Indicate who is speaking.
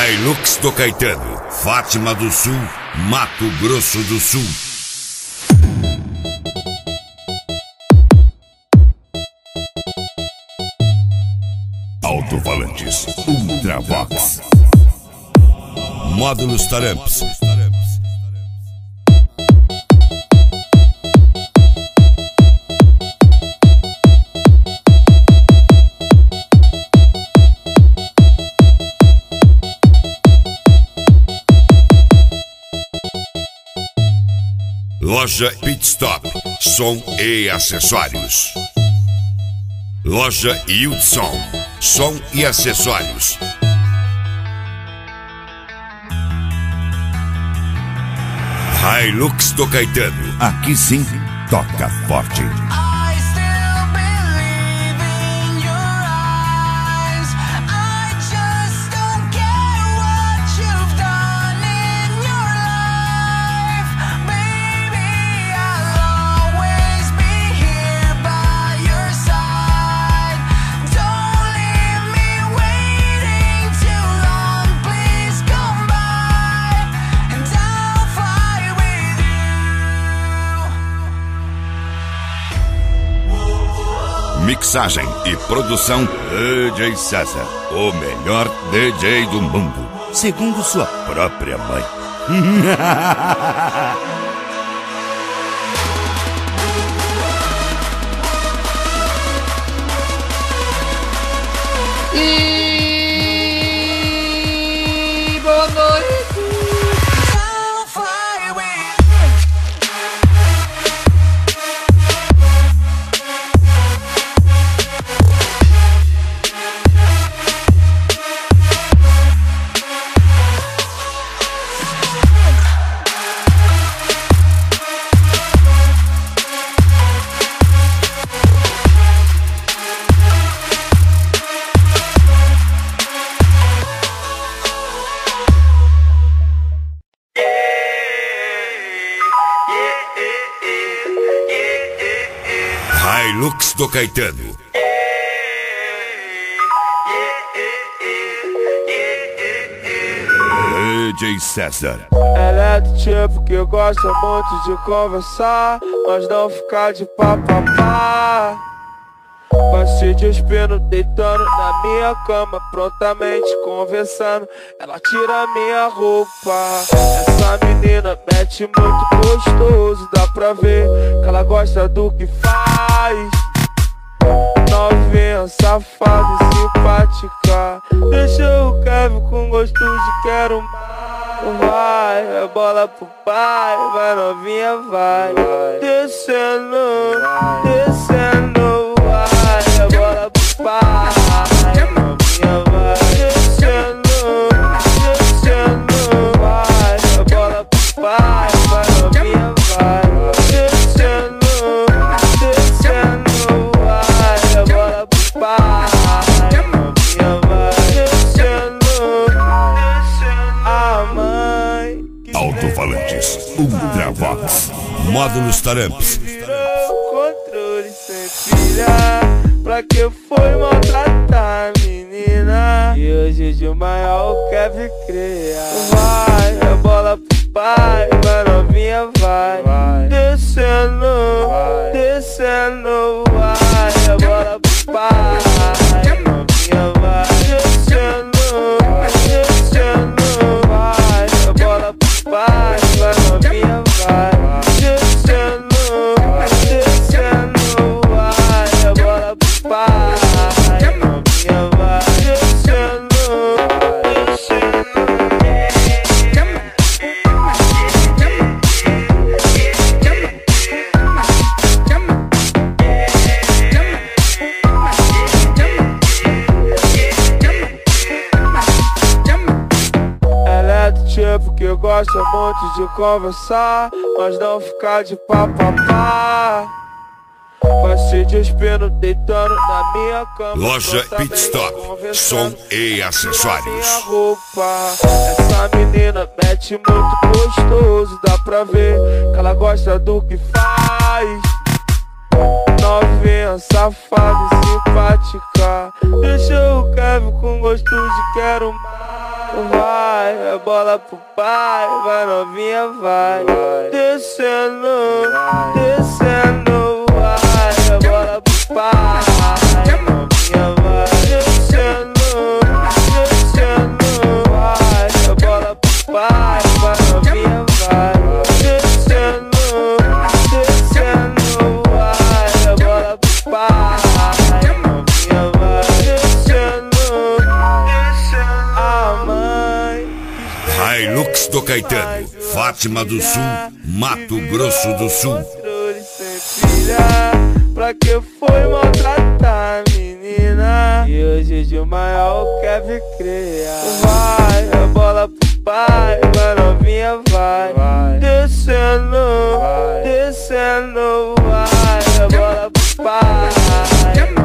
Speaker 1: Hilux do Caetano, Fátima do Sul, Mato Grosso do Sul. Alto-falantes Ultravox. Módulos Taramps. Loja Pitstop, som e acessórios. Loja Hudson, som e acessórios. Hilux do Caetano, aqui sim, toca forte. Mixagem e produção DJ César, o melhor DJ do mundo, segundo sua própria mãe.
Speaker 2: E boa noite.
Speaker 1: Hilux do Caetano. DJ César.
Speaker 3: Ela é do tipo que gosta muito de conversar, mas não ficar de papapá. Passei de espino deitando na minha cama, prontamente conversando. Ela tira minha roupa. Essa menina mete muito gostoso, dá pra ver que ela gosta do que faz. Novinha, safada e simpática, deixou o Kevin com gosto de quero mais. Vai, é bola pro pai, vai novinha, vai. Descendo, descendo, vai, é bola pro pai, novinha, vai. Descendo, descendo, vai, é bola pro pai, vai novinha, vai. Descendo, descendo, vai, é bola pro pai, novinha, vai. Descendo, descendo, a mãe.
Speaker 1: Alto-falantes Ultravox, módulos Taramps.
Speaker 3: Controle sem pilha, pra que foi maltratar a menina? E hoje de manhã o Kevin cria. Vai, é bola pro pai, vai novinha, vai. Descendo, descendo, vai, é bola pro pai, novinha, vai. Descendo, descendo, vai, é bola pro pai, vai novinha, vai. Descendo, descendo, vai, é bola pro pai, novinha, vai. Descendo, ela é do tipo que gosta muito de conversar, mas não ficar de papapá. Passei de espino deitando na minha cama.
Speaker 1: Loja Pitstop, som e acessórios.
Speaker 3: Essa menina mete muito gostoso, dá pra ver que ela gosta do que faz. Novinha, safada e simpática, deixou o Kevin com gosto de quero mais. Vai, a bola pro pai, vai novinha, vai. Descendo, descendo, vai, a bola pro pai, novinha, vai. Descendo, descendo, vai, a bola pro pai, vai novinha, vai. Descendo, descendo, vai, a bola pro pai, novinha, vai. Descendo, descendo, a mãe.
Speaker 1: Hilux do Caetano, Fátima do Sul, Mato Grosso do Sul.
Speaker 3: Sem filha, pra que foi maltratar a menina? E hoje de maior quer vir criar. Vai, a bola pro pai, vai novinha, vai. Descendo, descendo, vai, a bola pro pai.